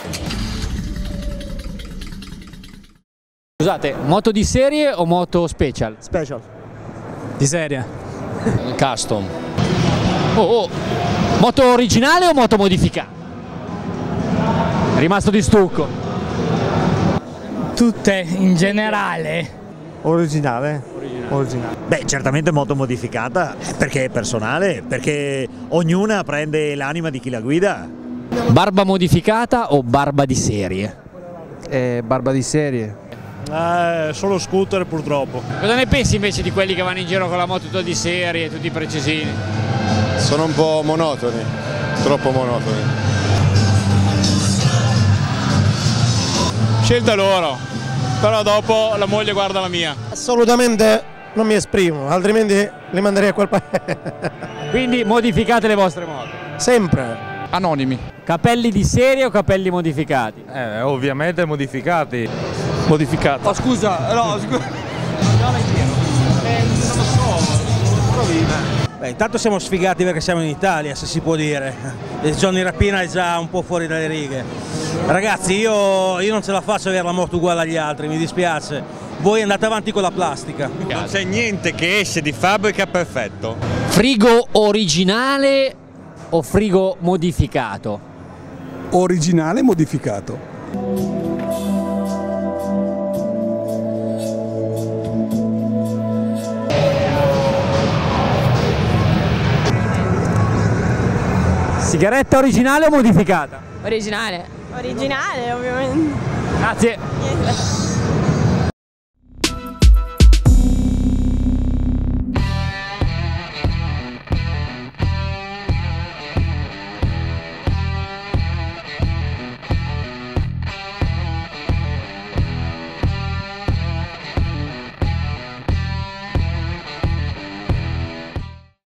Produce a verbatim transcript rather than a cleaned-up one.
Scusate, moto di serie o moto special? Special. Di serie. Custom. Oh, oh. Moto originale o moto modificata? È rimasto di stucco. Tutte in generale. Originale. Originale. Beh, certamente moto modificata, perché è personale, perché ognuna prende l'anima di chi la guida. Barba modificata o barba di serie? Eh, barba di serie. Eh, solo scooter purtroppo. Cosa ne pensi invece di quelli che vanno in giro con la moto tutta di serie, tutti precisini? Sono un po' monotoni, troppo monotoni. Scelta loro, però dopo la moglie guarda la mia. Assolutamente non mi esprimo, altrimenti li manderei a quel paese. Quindi modificate le vostre moto. Sempre. Anonimi. Capelli di serie o capelli modificati? Eh, ovviamente modificati. Modificata. Oh scusa, no, scusa. Beh, intanto siamo sfigati perché siamo in Italia, se si può dire. Il Johnny Rapina è già un po' fuori dalle righe. Ragazzi, io, io non ce la faccio avere la moto uguale agli altri, mi dispiace. Voi andate avanti con la plastica. Non c'è niente che esce di fabbrica perfetto. Frigo originale o frigo modificato? Originale modificato. Sigaretta originale o modificata? Originale. Originale, ovviamente. Grazie.